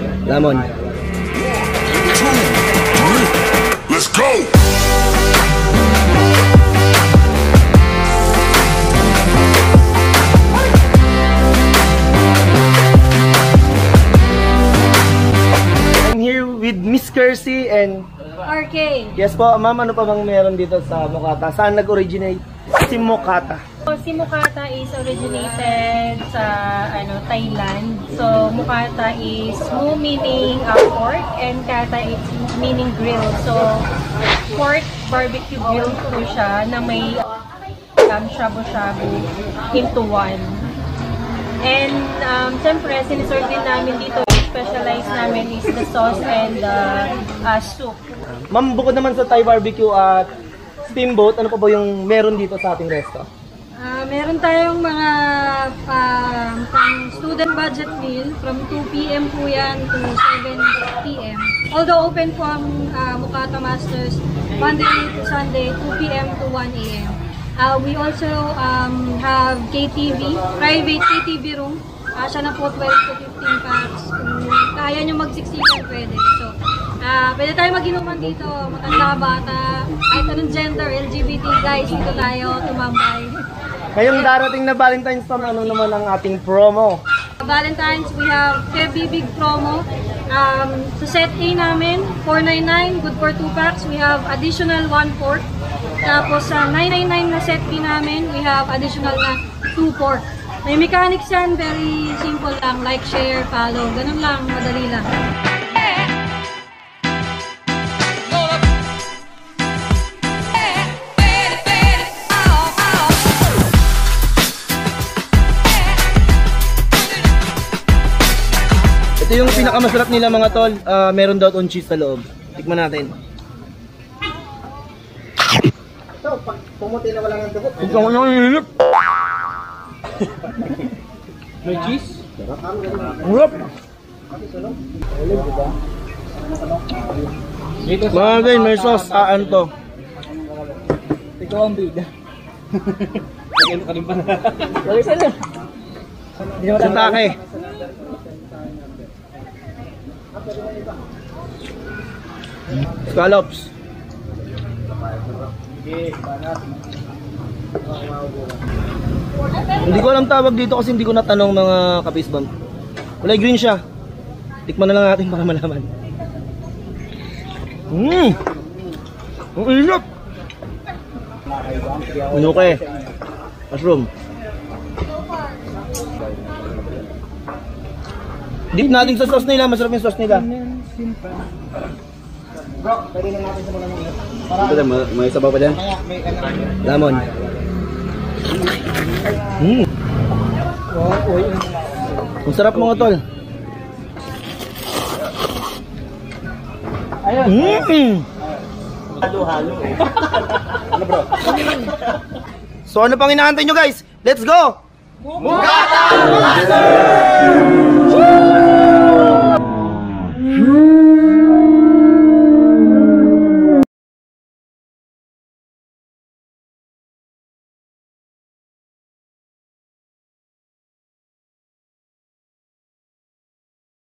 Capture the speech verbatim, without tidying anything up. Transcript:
Lamon. Let's go! I'm here with Miss Kersey and R K. yes po, ma'am, ano pa bang meron dito sa Mokata? Saan nag-originate si Mokata? So, si Mokata is originated sa ano Thailand. So, Mokata is mu meaning uh, pork and kata is meaning grill. So, pork barbecue grill po siya na may um, shabu-shabu into one. And um, siyempre, sineserve din namin dito, specialize namin is the sauce and the uh, soup. Ma'am, bukod naman sa Thai barbecue at steamboat, ano pa ba yung meron dito sa ating resto? Uh, meron tayong mga uh, pang student budget meal from two P M po yan to seven P M Although open po ang uh, Mokata Masters Monday to Sunday, two P M to one A M Uh, we also um, have K T V, private K T V room. Uh, siya na po twelve to fifteen packs. Kung kaya nyo magsiksikan, pwede. So, uh, pwede tayo mag-inuman dito. Matanda, bata, kahit anong gender, L G B T guys, dito tayo tumambay. Ngayong darating na Valentine's Day, ano naman ang ating promo? Valentine's, we have Febby Big Promo. Um, sa set A namin, four ninety-nine, good for two packs. We have additional one pork. Tapos sa nine ninety-nine na set B namin, we have additional na two pork. May mechanics yan, very simple lang, like, share, follow, ganun lang, madali lang. Ito yung pinakamasarap nila mga tol, uh, meron daw on cheese sa loob. Tikman natin. Ito, pag pumuti na wala ng dugot. Ito ang nangyayilip. May cheese? Sarap. Mga guys, may sauce. Saan to? Ikaw ang bida. Lagyan ka rin pa na. Lagyan ka rin. Santake. Scallops. Hindi ko alam tawag dito kasi hindi ko natanong mga kapisbang. Kulay green siya. Tikman na lang natin para malaman. Mmm! Ang inap! Unuke. Mushroom. Dip natin sa sauce nila. Masarap yung sauce nila. Bro, pwede na natin sa mga mga. Ito na, may sabaw pa dyan? Lamon. Mmm. Ang sarap mga tol. Mmm. Halo-halo eh. Ano bro? So ano pang inaantay nyo guys? Let's go! Mokata Masters!